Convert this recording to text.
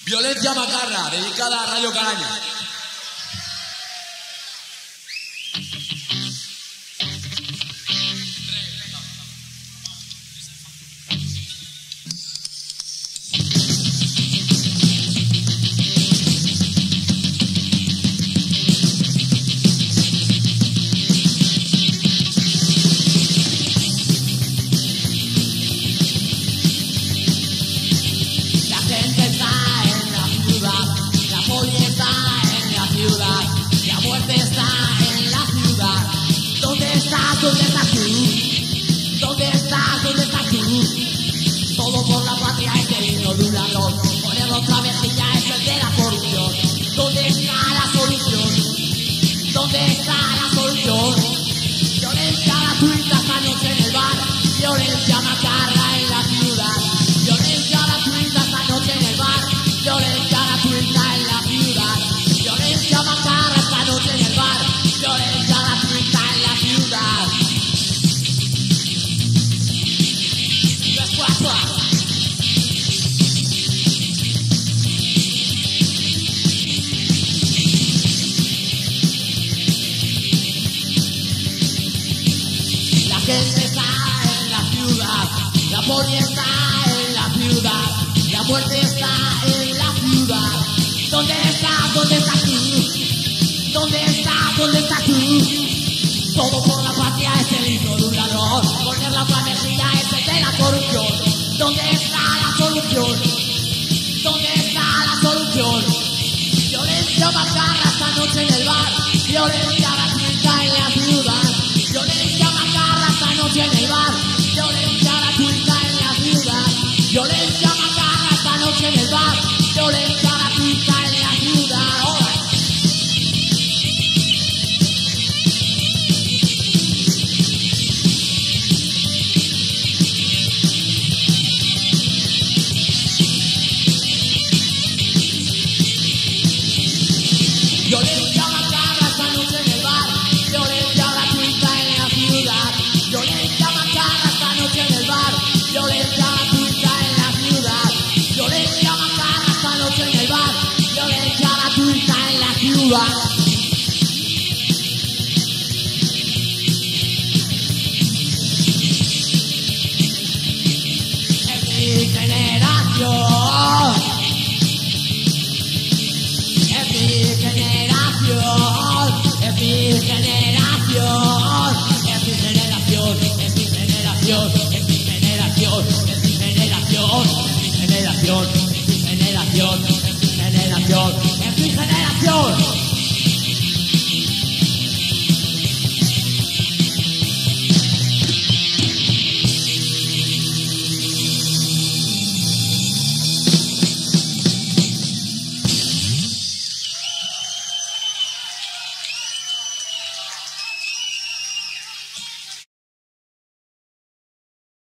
Violencia Macarra, dedicada a Radio Caraña. ¿Dónde estás tú? ¿Dónde estás tú? Todo por la patria es el himno de un ladrón. Poner otra mejilla es el de la corrupción. ¿Dónde está la solución? ¿Dónde está la solución? Violencia gratuita esta noche en el bar. Violencia macarra en la ciudad. Violencia gratuita esta noche en el bar. Violencia gratuita en la ciudad. Violencia macarra esta noche en el bar. Violencia gratuita en la ciudad. La gente está en la ciudad, la poli está en la ciudad, la muerte está en la ciudad. ¿Dónde estás? ¿Dónde estás tú? ¿Dónde estás? ¿Dónde estás tú? Todo por la patria es el hijo de un ladrón. Poner la otra mejilla es el de la corrupción. ¿Dónde está la solución? ¿Dónde está la solución? Violencia macarra esta noche en el bar. Violencia gratuita en la ciudad. Violencia macarra esta noche en el bar. Violencia gratuita en la ciudad. Violencia macarra esta noche en el bar. Violencia gratuita en la ciudad. ¡Hola! Violencia macarra esta noche en el bar. Violencia gratuita en la ciudad. Violencia macarra esta noche en el bar. Violencia gratuita en la ciudad. Violencia macarra esta noche en el bar. Violencia gratuita en la ciudad. Es mi generación. Es mi generación, es mi generación, es mi generación, es mi generación, es mi generación, es mi generación, es mi generación, es mi generación, es mi generación, es mi generación.